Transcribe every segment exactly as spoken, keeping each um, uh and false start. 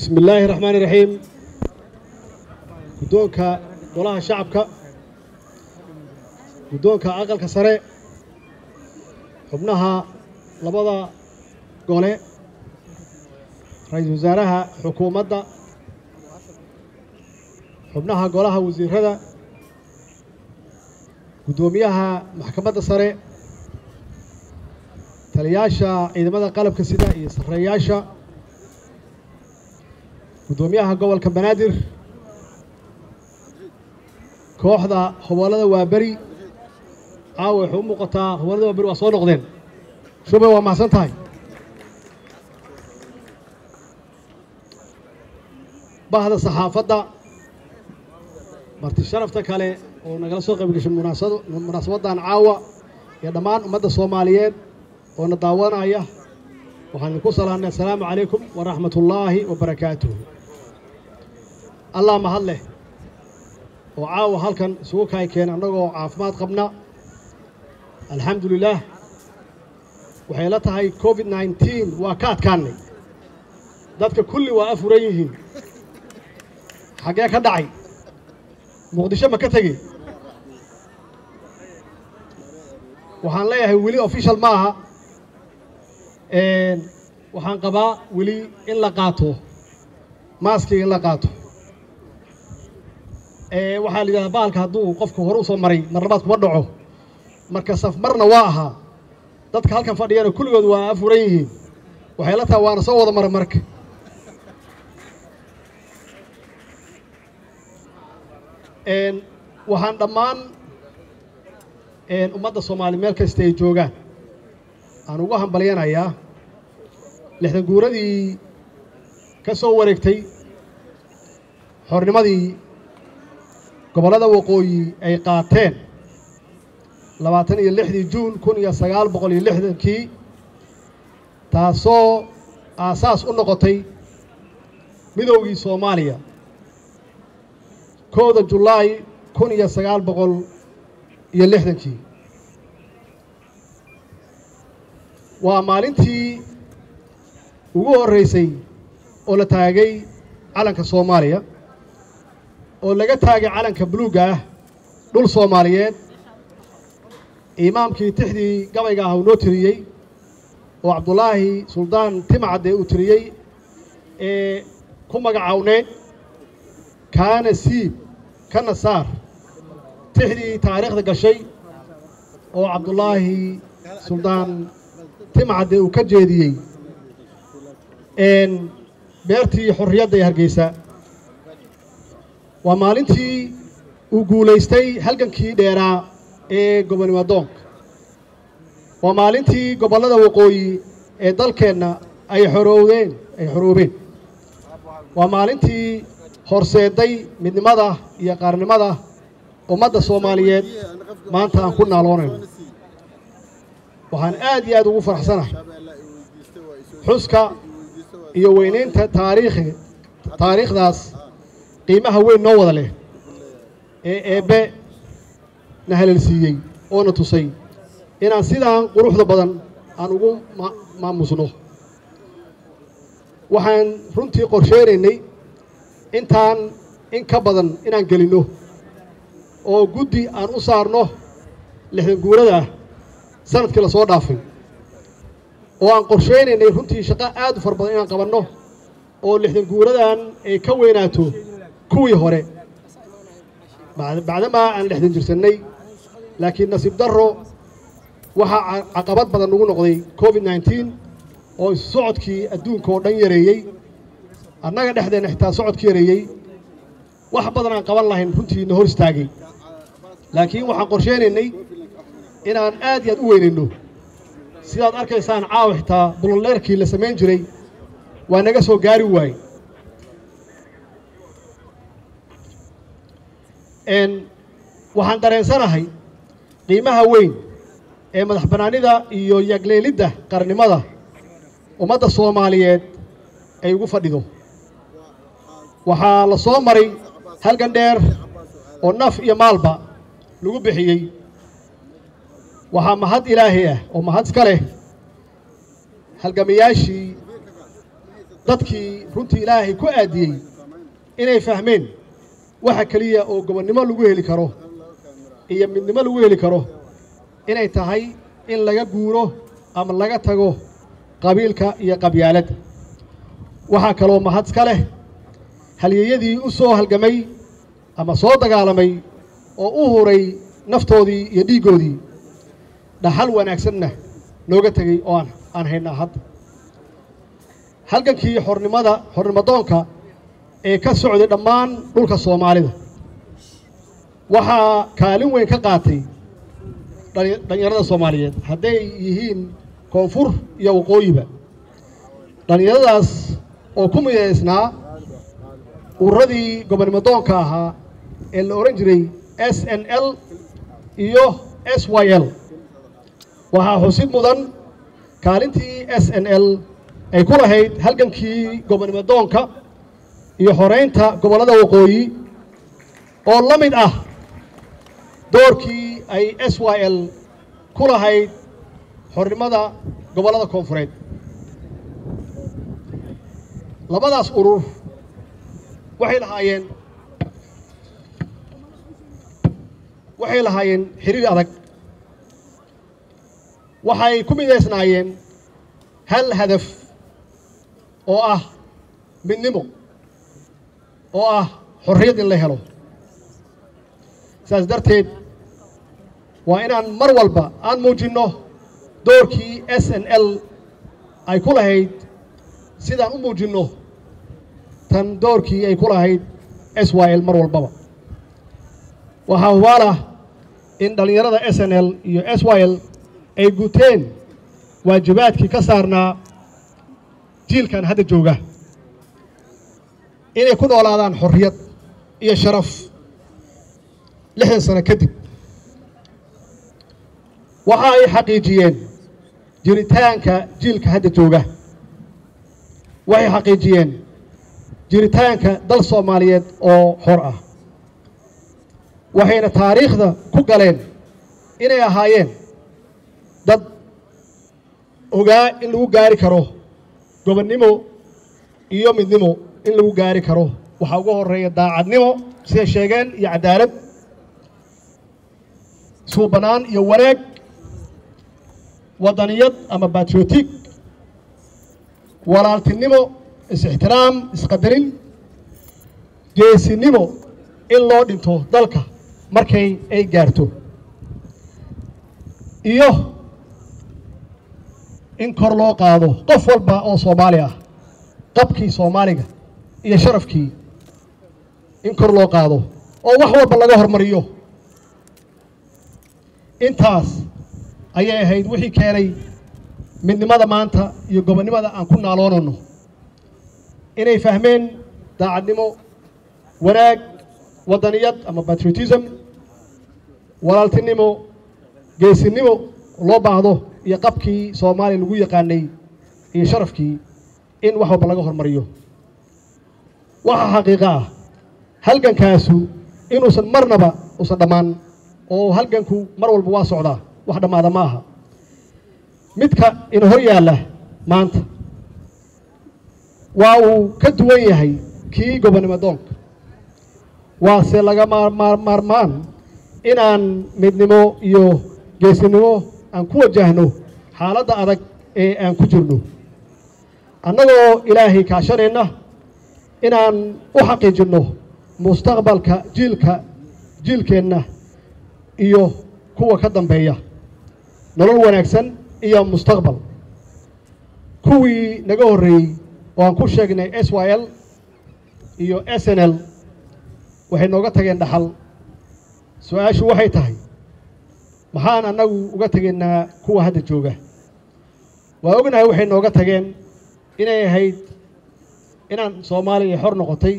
بسم الله الرحمن الرحيم guddoonka golaha shacabka guddoonka aqalka sare xubnaha labada gole ra'iisul wasaaraha xukuumadda xubnaha golaha wasiirada guddoomiyaha maxkamadda sare taliyaasha ciidamada qalabka sida iyo sarreeyaasha guddoomiyaha gobolka banaadir kooxda hawlada waa bari caawa wuxuu u muuqataa hawlada waa bari waa soo noqdeen shube waa mahadsan tahay bahda saxaafadda marti sharafta kale oo nagala soo qayb gashay munaasabadan caawa iyo dhammaan ummadda Soomaaliyeed oo na daawanaya waxaan ku salaamnaa assalaamu calaykum wa rahmatullaahi wa barakaatuh allah mahad leh oo caawa halkan isugu kaykeen annagoo caafimaad qabna alxamdulillaah waxay la tahay covid nineteen waa ka adkaanay dadka kulli waa afuran yihiin xagee ka dhacay muqdisho ma ka tegey waxaan leeyahay weli official ma aha waxaan qabaa weli in la qaato maaskiga in la qaato waxaa la yidhahdaa baalka hadduu qofku hore u soo maray marlabaad kuma dhaco marka saf marna waa ahaa dadka halkan fadhiyana kulligood waa afuran yihiin waxay la tahay waana soo wada maray marka waxaan dhammaan ummadda Soomaaliyeed meel kasta ay joogaan aan ugu hambalyanayaa lixdan guuradii ka soo wareegtay xornimadii gobollada waqooyi ay qaateen labaatan iyo lixdii juun kun iyo sagaal boqol iyo lixdankii taasoo aasaas u noqotay midowgii Soomaaliya kowda Julaay kun iyo sagaal boqol iyo lixdankii waa maalintii ugu horreysay oo la taagay calanka Soomaaliya oo laga taagay calanka buluuga ah dhul Soomaaliyeed imaamkii tixdii gabayga ah uu noo tiriyey oo Cabdullaahi Suldaan Timcadde uu tiriyey ee ku magacaawneed kaana siib kana saar tixdii taariikhda gashay oo Cabdullaahi Suldaan Timcadde uu ka jeediyey beertii xorriyadda ee Hargeysa waa maalintii uu guulaystay halgankii dheeraa ee gobonimo doonka waa maalintii gobollada waqooyi ee dalkeenna ay xorooween ay xoroobeen waa maalintii horseeday midnimada iyo qaranimada ummadda Soomaaliyeed maanta aan ku naaloonayno waxaan aad iyo aad ugu faraxsanahay xuska iyo weynaynta taariikhi taariikhdaas qiimaha weyn noo wada leh ee eebbe na halalsiiyey oo na tusay inaan sidaan quruxda badan aan ugu maamusno waxaan runtii qorsheynaynay intaan in ka badan inaan gelinno oo guddi aan u saarno lixdan guurada ah sanadkii la soo dhaafay oo aan qorsheynaynay runtii shaqo aad u fara badan inaan qabanno oo lixdan guuradan ay ka weynaato kuwii hore bacdamaa aan lixdan jirsannay laakiin nasiib darro waxaa caqabad badan ugu noqday covid nineteen oo isu socodkii adduunka oo dhan yareeyey annaga dhexdeenna xitaa socodka yareeyey wax badan aan qaban lahayn runtii na hor istaagay laakiin waxaan qorsheynaynay inaan aad iyo aad u weynayno sidaad arkaysaan caawa xitaa buloleerkii la samayn jiray waa naga soo gaari waayey waxaan dareensanahay qiimaha weyn ee madax bannaanida iyo yagleelidda qarannimada ummadda Soomaaliyeed ay ugu fadhido waxaa la soo maray halgan dheer oo naf iyo maalba lagu bixiyey waxaa mahad ilaahay ah oo mahad iska leh halgamayaashii dadkii runtii ilaahay ku aadiyey inay fahmeen waxa kaliya oo gobonnimo lagu heli karo iyo midnimo lagu heli karo inay tahay in laga guuro ama laga tago qabiilka iyo qabyaaladda waxaa kaloo mahad iska leh halyeeyadii u soo halgamay ama soo dagaalamay oo u huray naftoodii iyo dhiiggoodii dhaxal wanaagsanna nooga tegey oo aan aan haynaa hadda halgankii xornimada xornimadoonka ee ka socday dhammaan dhulka Soomaalida waxaa kaalin weyn ka qaatay dhalinyarada Soomaaliyeed hadday yihiin koonfur iyo waqooyiba dhalinyaradaas oo ku mideysnaa ururadii gobonnimodoonka ahaa ee la oran jiray S N L iyo S Y L waxaa xusid mudan kaalintii S N L ay ku lahayd halgankii gobonnimodoonka iyo xoreynta gobollada waqooyi oo la mid ah doorkii ay S Y L ku lahayd xornimada gobollada koonfureed labadaas urur waxay lahaayeen waxay lahaayeen xiriir adag waxay ku mideysnaayeen hal hadaf oo ah midnimo oo ah xorriyad in la helo saas darteed waa inaan mar walba aan muujinno doorkii S N L ay ku lahayd sidaan u muujinno tan doorkii ay ku lahayd S Y L mar walbaba waxaa hubaala in dhalinyarada S N L iyo S Y L ay guteen waajibaadkii ka saarnaa jiilkan hadda jooga inay ku noolaadaan xorriyad iyo sharaf lixdan sano kadib waxa ay xaqiijiyeen jiritaanka jiilka hadda jooga waxay xaqiijiyeen jiritaanka dal Soomaaliyeed oo xor ah waxayna taariikhda ku galeen inay ahaayeen dad ogaa in lagu gaari karo gobonnimo iyo midnimo in lagu gaari karo waxaa ugu horeeya daacadnimo sida sheegeen iyo cadaalad suubanaan iyo wanaag wadaniyad ama patriotic walaaltinimo is-ixtiraam isqadarin geesinimo in loo dhinto dalka markay ay gaarto iyo in kor loo qaado qof walba oo Soomaali ah qabkii Soomaaliga iyo sharafkii in kor loo qaado oo wax walba laga hormariyo intaas ayay ahayd wixii keenay midnimada maanta iyo gobonnimada aan ku naaloonano inay fahmeen daacadnimo wanaag wadaniyad ama patriotism walaaltinimo geesinimo loo baahdo iyo qabkii Soomaaliya lagu yaqaanay iyo sharafkii in wax walba laga hormariyo waxa xaqiiqo ah halgankaasu inuusan marnaba usan dhammaan oo halganku mar walba waa socdaa wax dhamaada ma aha midka in hor yaalla maanta waa uu ka duwan yahay kii gobonnimodoonka waase laga maarmaan inaan midnimo iyo geesinimo aan ku wajahno xaaladda adag ee aan ku jirno annagoo ilaahay kaashanayna inaan u xaqiijinno mustaqbalka jiilka jiilkeenna iyo kuwa ka dambeeya nolol wanaagsan iyo mustaqbal kuwii naga horreeyey oo aan ku sheegnay S Y L iyo S N L waxay nooga tageen dhaxal su-aashu waxay tahay maxaan annagu uga tegaynaa kuwa hadda jooga waa ognahay waxay nooga tageen inay ahayd inaan Soomaaliya xor noqotay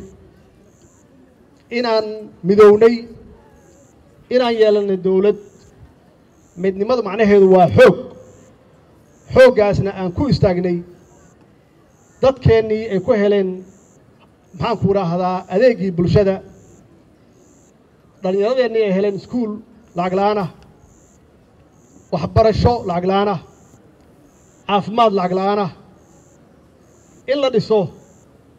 inaan midownay inaan yeelanay dawlad midnimadu macnaheedu waa xoog xooggaasna aan ku istaagnay dadkeennii ay ku heleen maxaan ku raahdaa adeegii bulshada dhalinyaradeenii ay heleen iskuul lacag la'aan ah waxbarasho lacag la'aan ah caafimaad lacag la'aan ah in la dhiso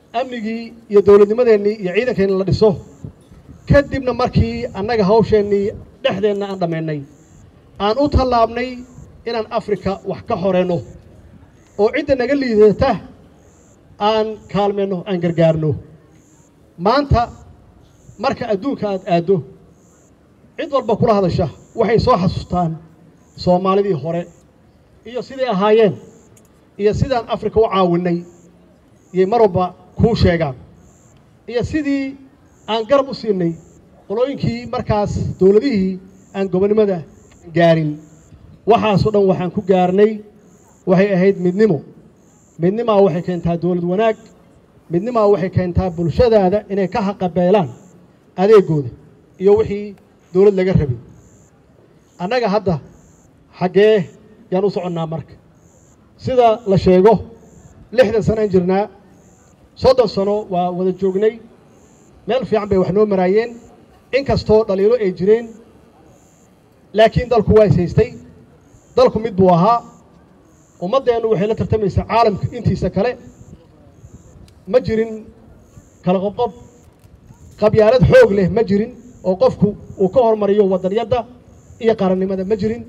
amnigii iyo dowladnimadeennii iyo ciidankeenna la dhiso kadibna markii annaga hawsheennii dhexdeenna aan dhammaynay aan u tallaabnay inaan afrika wax ka horeyno oo cidda naga liidata aan kaalmeyno aan gargaarno maanta marka adduunka aad aaddo cid walba kula hadasha waxay soo xasuustaan soomaalidii hore iyo siday ahaayeen iyo sidaan afrika u caawinay iyo mar walba kuu sheegaan iyo sidii aan garab u siinay qolooyinkii markaas dowladihii aan gobonnimada gaarin waxaasoo dhan waxaan ku gaarnay waxay ahayd midnimo midnimaa waxay keentaa dowlad wanaag midnimaa waxay keentaa bulshadaada inay ka haqabeelaan adeegooda iyo wixii dowlad laga rabay annaga hadda xaggee yaan u soconnaa marka sida la sheego lixdan sano aan jirnaa soddon sano waa wada joognay meel fiican bay wax noo maraayeen in kastoo dhaliilo ay jireen laakiin dalku waa is haystay dalku mid buu ahaa ummaddeennu waxay la tartamaysaa caalamka intiisa kale ma jirin kala qobqob qabyaalad xoog leh ma jirin oo qofku uu ka hormariyo waddaniyadda iyo qarannimada ma jirin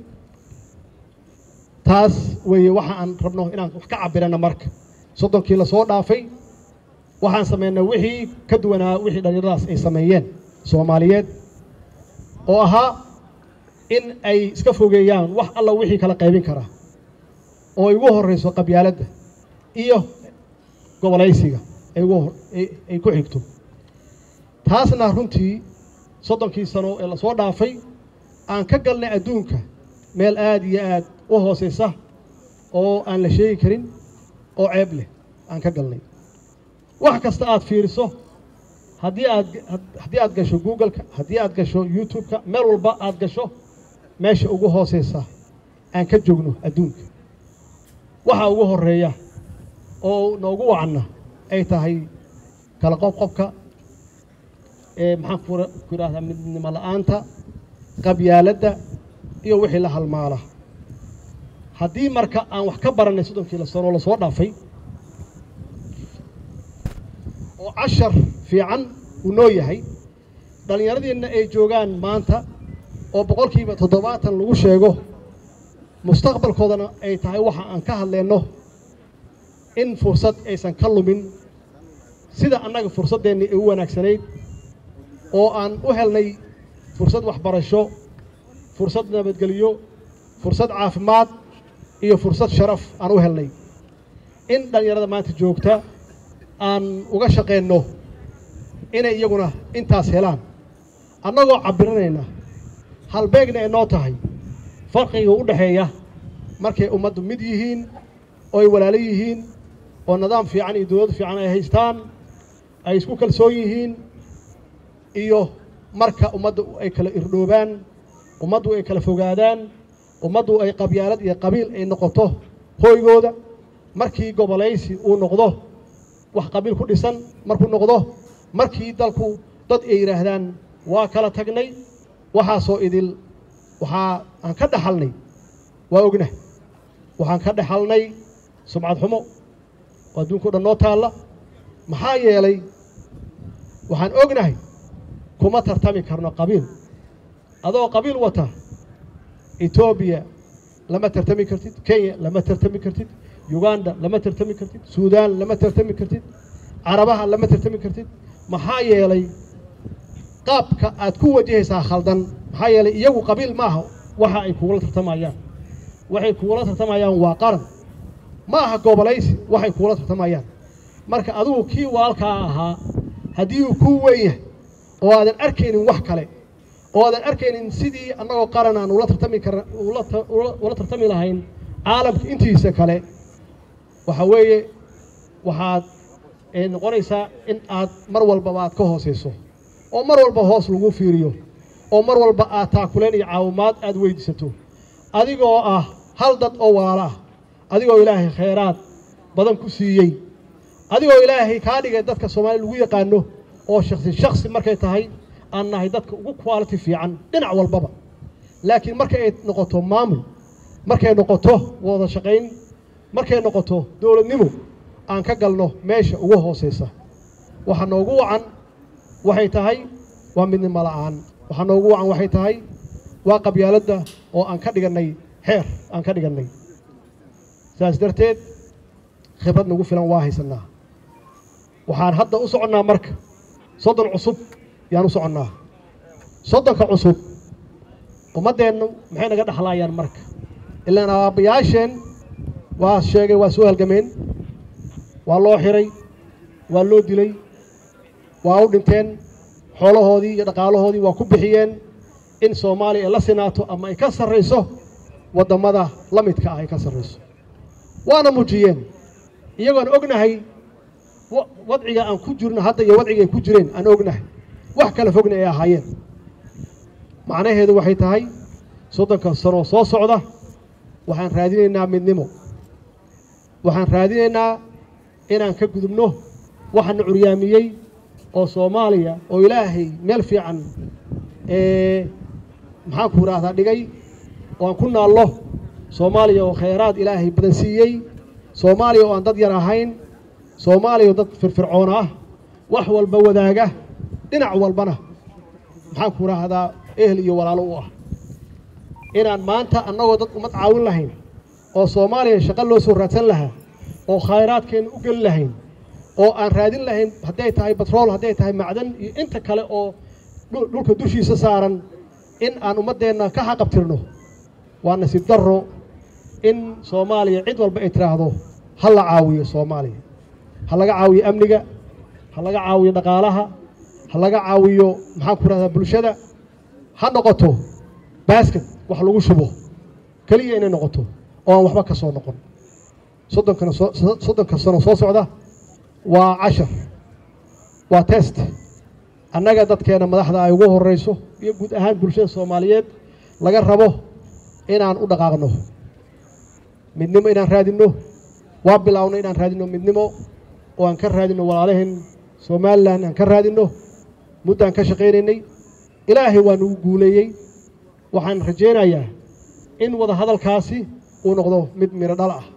taas weeye waxa aan rabno inaan wax ka cabirana marka soddonkii la soo dhaafay waxaan samaynay wixii ka duwanaa wixii dhalinyaradaas ay sameeyeen soomaaliyeed oo ahaa in ay iska fogeeyaan wax alla wixii kala qaybin karaa oo ay ugu horrayso qabyaaladda iyo gobolaysiga ay ugu ay ku xigto taasna runtii soddonkii sano ee la soo dhaafay aan ka galnay adduunka meel aad iyo aad u hooseysa oo aan la sheegi karin oo ceeb leh aan ka galnay wax kasta aad fiiriso haddii aad haddii aad gasho google-ka haddii aad gasho youtube-ka meel walba aad gasho meesha ugu hooseysa aan ka joogno adduunka waxa ugu horreeya oo noogu wacna ay tahay kala qobqobka ee maxaan ku yidhaahdaa midnimo la'aanta qabyaaladda iyo wixii la halmaala haddii marka aan wax ka barannay soddonkii la sano la soo dhaafay oo cashar fiican uu noo yahay dhallinyaradeenna ay joogaan maanta oo boqolkiiba toddobaatan lagu sheego mustaqbalkoodana ay tahay waxa aan ka hadleenno in fursad aysan ka lumin sida annaga fursaddeennii ay u wanaagsanayd oo aan u helnay fursad waxbarasho fursad nabadgelyo fursad caafimaad iyo fursad sharaf aan u helnay in dhallinyarada maanta joogta aan uga shaqayno inay iyaguna intaas helaan annagoo cabbiranayna halbeegna ay noo tahay farqiga u dhexeeya markay ummaddu mid yihiin oo ay walaalo yihiin oo nidaam fiican iyo dowlad fiican ay haystaan ay isku kalsoon yihiin iyo marka ummaddu ay kala irdhoobaan ummaddu ay kala fogaadaan ummaddu ay qabyaalad iyo qabiil ay noqoto hooygooda markii gobolaysi uu noqdo wax qabiil ku dhisan markuu noqdo markii dalku dad ay yidhaahdaan waa kala tagnay waxaasoo idil waxaa aan ka dhaxalnay waa ogna waxaan ka dhaxalnay sumcad xumo oo adduunka o dhan noo taalla maxaa yeelay waxaan ognahay kuma tartami karno qabiil adoo qabiil wata etoobiya lama tartami kartid kenya lama tartami kartid uganda lama tartami kartid suudaan lama tartami kartid carabaha lama tartami kartid maxaa yeelay qaabka aad ku wajahaysaa khaldan maxaa yeelay iyagu qabiil ma aha waxa ay kugula tartamayaan waxay kugula tartamayaan waa qaran ma aha gobolaysi waxay kugula tartamayaan marka adigu kii waalkaa ahaa haddii uu kuu weyn yahay oo aadan arkaynin wax kale oo aadan arkaynin sidii annagoo qaran aan ula tartami karna ula tartami lahayn caalamka intiisa kale waxa weeye waxaad ay noqonaysaa in aad mar walbaba aad ka hooseyso oo mar walba hoos lagu fiiriyo oo mar walba aad taakuleen iyo caawimaad aad weydiisato adigoo ah hal dad oo walaalo ah adigoo ilaahay khayraad badan ku siiyey adigoo ilaahay kaa dhigay dadka Soomaaliya lagu yaqaano oo shakhsi shakhsi markay tahay aan nahay dadka ugu quality fiican dhinac walbaba laakiin markay noqoto maamul markay noqoto wada shaqayn markay noqoto dawladnimo aan ka galno meesha ugu hooseysa waxa noogu wacan waxay tahay waa midnimo la'aan waxa noogu wacan waxay tahay waa qabyaaladda oo aan ka dhiganay xeer aan ka dhiganay saas darteed khibrad nagu filan waa haysanaa waxaan hadda u soconnaa marka soddon cusub yaan u soconnaa soddonka cusub ummadeennu maxay naga dhaxlaayaan marka ilaan aabbayaasheen waa sheegay waa soo halgameen waa loo xiray waa loo dilay waa u dhinteen xoolahoodii iyo dhaqaalahoodii waa ku bixiyeen in Soomaaliya la sinaato ama ay ka sarreyso wadamada la midka ah ay ka sarreyso waana muujiyeen iyagoon ognahay wadciga aan ku jirno hadda iyo wadciga ay ku jireen aan ognahay wax kala fogna ay ahaayeen macnaheedu waxay tahay soddonka sano soo socda waxaan raadinaynaa midnimo waxaan raadinaynaa inaan ka gudubno waxaan curyaamiyey oo Soomaaliya oo Ilaahay meel fiican ee maxaa ku raahdaa dhigay oo aan ku naallo Soomaaliya oo khayraad Ilaahay badan siiyey Soomaaliya oo aan dad yar ahayn Soomaaliya oo dad firfircoon ah wax walba wadaaga dhinac walbana maxaa ku raahdaa ehel iyo walaalo u ah inaan maanta annagoo dad umad caawin lahayn oo Soomaaliya shaqo loo soo raadsan lahaa oo khayraadkeen u gal lahayn oo aan raadin lahayn haday tahay petrol haday tahay macdan iyo inta kale oo dhulka dushiisa saaran in aan ummadeena ka xaqabtirno waa nasiib darro in Soomaaliya cid walba ay tiraahdo hal la caawiyo Soomaaliya hal laga caawiyo amniga hal laga caawiyo dhaqaalaha hal laga caawiyo maxaa ku raahdaa bulshada ha noqoto basket wax lagu shubo kaliya inay noqoto oo aan waxba ka soo noqon soddonka soddonka sano soo socda waa cashar waa test annaga dadkeena madaxda ay ugu horeyso iyo guud ahaan bulshada Soomaaliyeed laga rabo inaan u dhaqaaqno midnimo inaan raadino waa bilaawno inaan raadino midnimo oo aan ka raadino walaalaheen Soomaaliland aan ka raadino muddaan ka shaqeynay Ilaahay waa nagu guuleeyay waxaan rajeynayaa in wada hadalkaasi uu noqdo mid miro dhal ah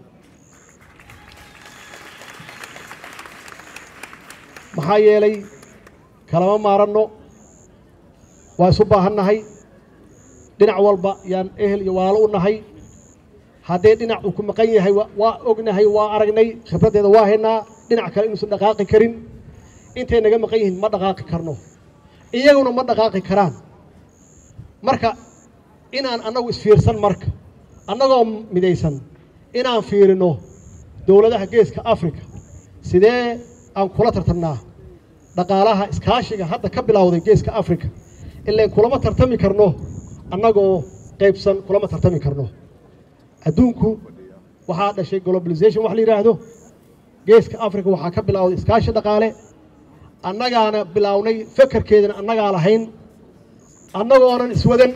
maxaa yeelay kalama maaranno waa isu baahannahay dhinac walba yaan ehel iyo walaalo u nahay haddee dhinac uu ku maqan yahay waa ognahay waa aragnay khibraddeeda waa haynaa dhinac kale inuusan dhaqaaqi karin intay naga maqan yihiin ma dhaqaaqi karno iyaguna ma dhaqaaqi karaan marka inaan annagu isfiirsan marka annagoo midaysan inaan fiirino dowladaha geeska Afrika sidee aan kula tartamnaa dhaqaalaha iskaashiga hadda ka bilowday geeska Afrika ilaa kulama tartami karno annagoo qaybsan kulama tartami karno adduunku waxa dhashay globalization wax la yiraahdo geeska Afrika waxa ka bilowday iskaashi dhaqaale annagaana bilownay fakarkeedana annaga lahayn annagoonan iswadan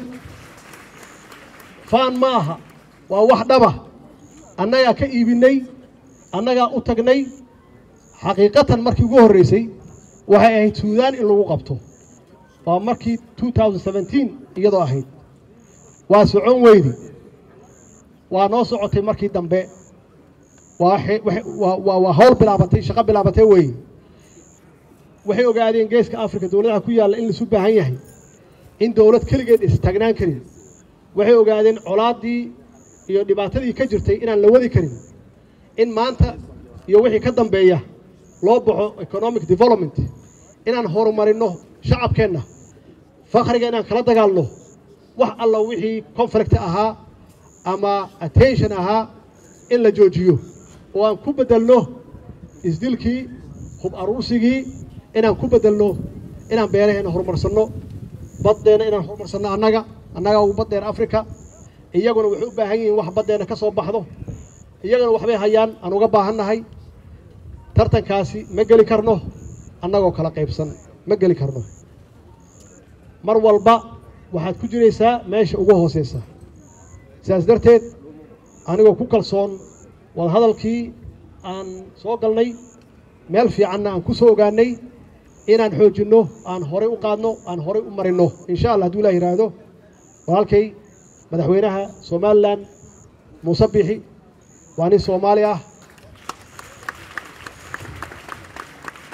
faan maaha waa wax dhaba annaga ka iibinay annaga u tagnay xaqiiqatan markii ugu horeysay waxay ahayd Suudaan in lagu qabto waa markii two thousand seventeen iyadoo ahayd waa socon weydi waa noo socotay markii dambe waa waa waa hawl bilaabatay shaqo bilaabatay way waxay ogaadeen geeska Afrika dawladaha ku yaala in la isu baahan yahay in dawlad kaligeed istagnaan karin waxay ogaadeen colaadii iyo dhibaatadii ka jirtay inaan la wadi karin in maanta iyo wixii ka dambeeya loo baxo economic development inaan horumarino shacabkeena faqriga inaan kala dagaalno wax alla wixii conflict ahaa ama attention ahaa in la joojiyo oo aan ku bedelno isdilkii hub aruusigii inaan ku bedelno inaan beeraheena horumarsano baddeena inaan horumarsano annaga annaga ugu baddeer Afrika iyaguna wuxuu u baahan yihiin wax baddeena ka soo baxdo iyaguna waxbay hayaan aan uga baahannahay tartankaasi ma gali karno annagoo kala qaybsan ma gali karno mar walba waxaad ku jiraysaa meesha ugu hooseysa sidaas darteed anigoo ku kalsoon wada hadalkii aan soo galnay meel fiicanna aan ku soo ogaanay inaan xoojinno aan horey u qaadno aan horey u marino insha Allah hadduu Ilaahay yiraahdo walaalkay madaxweynaha Soomaaliland Muuse Biixi waa nin Soomaali ah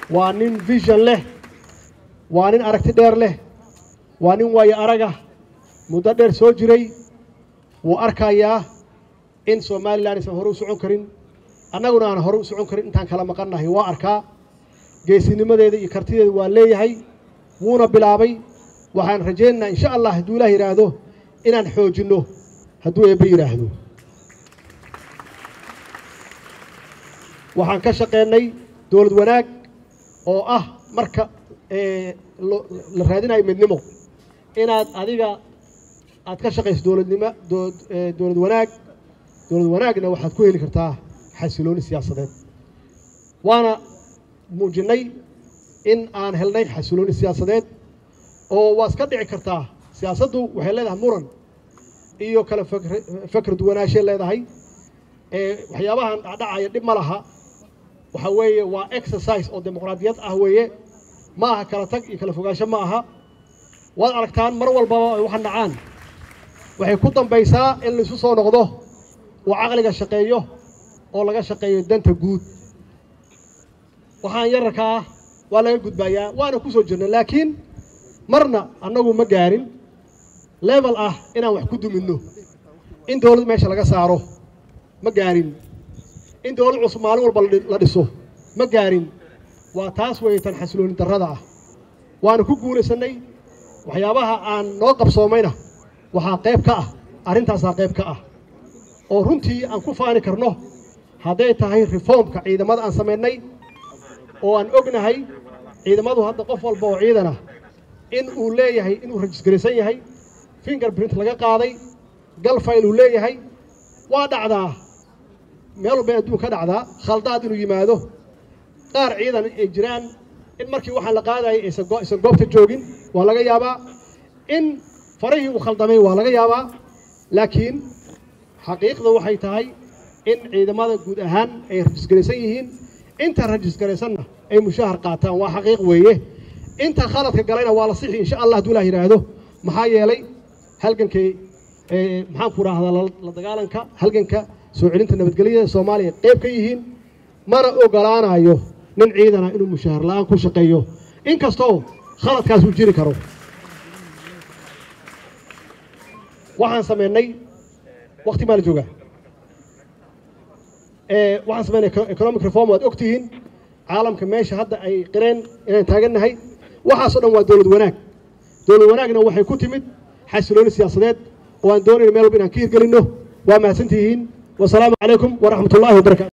وانين فيجن له وانين أركتدير له وانين واي أرجع مددر سوجري وأركايا إن سومالي لا نسمع هروس عنكرين أنا قلنا أنا هروس عنكرين إنتان كلام قرنا هي وأركا جيسين مدة يكرتيه واللي هي ونا بلابي وحن رجينا إن شاء الله هدوله يرادو إن نحوجنه هدوه يبيرهدو وحن كشقيني دولة وناك أو أه مركا إيه للرادين من نمو إن هذيك أتكشقيس دولة نما دولة وناك دولة وناكنا واحد كوي اللي كرتاه حسلون السياسة وأنا موجني إن أنا هلني حسلون السياسة أو واسكت عكرتاه سياسته وحلها مرن إيو كلا فكر فكر دواناشي اللي ده هاي وحيابها دعاية دم لها وحوي وإكسرسايز أو ديمقراطيات أهوية معها كلا تك كلا فوقاش معها والأركان مروا البوا وحنعان وحيكون بيسا اللي سوسو نقضه وعقلك الشقيه أو لقى شقيه دنت جود وحان يركاه ولا يجود بيا وأنا كوسو جنة لكن مرنا أنه مجارين level ah inaan wax ku dumino in dawlad meesha laga saaro ma gaarin in dawlad cusub maalin walba la dhiso ma gaarin waa taas way tan xasilooni darrada ah waana ku guuraysanay waxyaabaha aan noo qabsoomayna waxa qayb ka ah arintaas qayb ka ah oo runtii aan ku faani karno haday tahay reformka ciidamada aan sameynay oo aan ognahay ciidamadu hadda qof walba oo ciidana in uu leeyahay inuu registeraysan yahay fingerprint laga qaaday gal file uu leeyahay waa dhacdaa meel walba adduun ka dhacdaa khaldaad inuu yimaado qaar ciidan ay jiraan in markii waxaan la qaadayay aysan goobta joogin waa laga yaabaa in farihii uu khaldamay waa laga yaabaa laakiin xaqiiqda waxay tahay in ciidamada guud ahaan ay registeraysan yihiin inta registeraysanna ay mushahar qaataan waa xaqiiq weeye inta khaladka galayna waa la sixi insha Allah hadduu Ilaahay yiraahdo maxaa yeelay halgankii ee maxaan ku raahdaa la dagaalanka halganka soo celinta nabadgelyada Soomaaliya qayb ka yihiin mana ogolaanayo nin ciidana inuu mushahar la'aan ku shaqeeyo inkastoo khaladkaas uu jiri karo waxaan sameynay waqti maal jooga ee waxaan sameynay economic reform waad ogtihiin caalamka meesha hadda ay qireen inaan taaganahay waxaas oo dhan waa dawlad wanaag dawlad wanaagna waxay ku timid حسلون السياسات وأن دوني المال بين كير قلنا وما سنتهين والسلام عليكم ورحمة الله وبركاته.